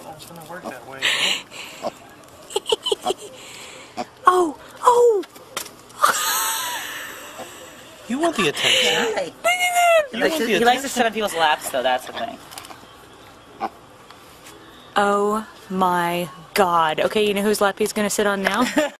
not always going to work that way, Oh! Oh! You want the attention. Hey. He likes to sit on people's laps, though, that's the thing. Oh my god. Okay, you know whose lap he's gonna sit on now?